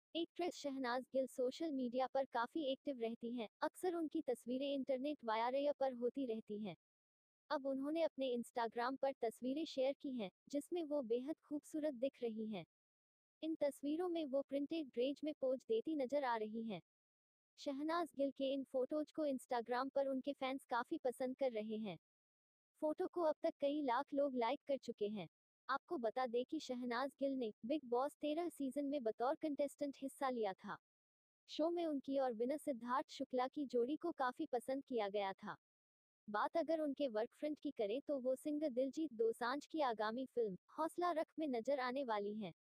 Actress Shehnaaz Gill social media पर काफी active रहती हैं। अक्सर उनकी तस्वीरें इंटरनेट वायरल पर होती रहती हैं। अब उन्होंने अपने इंस्टाग्राम पर तस्वीरें शेयर की हैं, जिसमें वो बेहद खूबसूरत दिख रही हैं। इन तस्वीरों में वो प्रिंटेड ड्रेस में पोज देती नजर आ रही हैं। शहनाज गिल के इन फोटोज को इंस्टाग्राम पर उनके फैंस काफी पसंद कर रहे हैं। फोटो को अब तक कई लाख लोग लाइक कर चुके हैं। आपको बता दें कि शहनाज गिल ने बिग बॉस 13 सीजन में बतौर कंटेस्टेंट हिस्सा लिया था। शो में उनकी और विनर सिद्धार्थ शुक्ला की जोड़ी को काफी पसंद किया गया था। बात अगर उनके वर्क फ्रंट की करें तो वो सिंगर दिलजीत दोसांझ की आगामी फिल्म हौसला रख में नजर आने वाली हैं।